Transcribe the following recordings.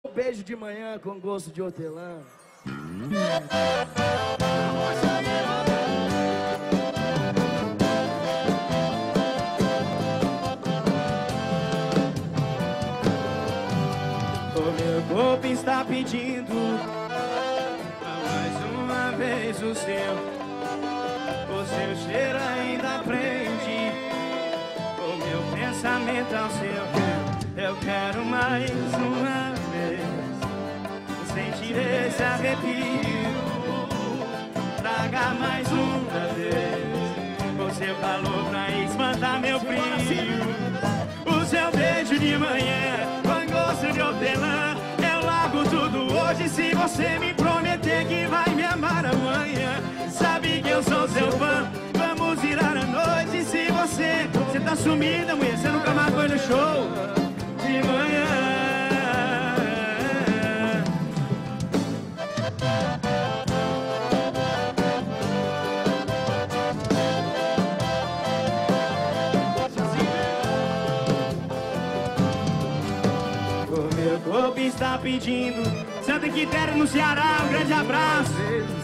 Beijo de manhã com gosto de hortelã. O meu corpo está pedindo mais uma vez o seu cheiro ainda prende o meu pensamento ao seu. Eu quero mais uma vez sentir esse arrepio. Traga mais uma vez o seu calor pra espantar meu frio. O seu beijo de manhã com gosto de hortelã. Eu largo tudo hoje se você me prometer que vai me amar amanhã. Sabe que eu sou seu fã, vamos virar a noite se você tá sumida, mulher, você nunca mais foi no show de manhã. O meu corpo está pedindo Santa Quitéria no Ceará, um grande abraço.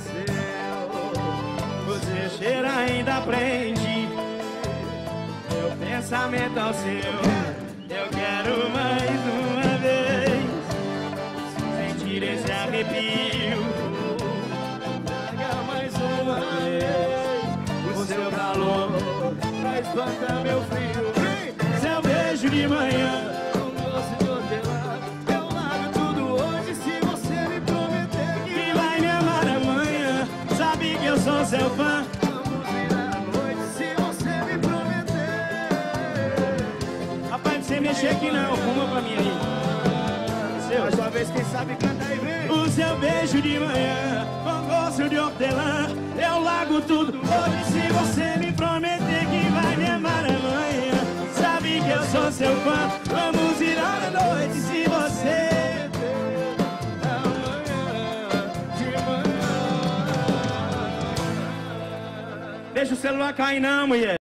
O seu cheiro ainda prende meu pensamento ao seu. Eu quero mais uma vez sentir esse arrepio. Traga mais uma vez o seu calor pra espantar meu frio. Seu beijo de manhã com gosto de hortelã. Eu largo tudo hoje se você me prometer que vai me amar amanhã. Sabe que eu sou seu fã. Vamos virar a noite se você me prometer. Rapaz, não sei mexer aqui não, fuma pra mim aí. Mais uma vez, quem sabe canta aí, vem. O seu beijo de manhã com gosto de hortelã. Eu largo tudo hoje se você me prometer que vai me amar amanhã. Sabe que eu sou seu fã. Vamos virar a noite se você amanhã de manhã. Deixa o celular cair não, mulher.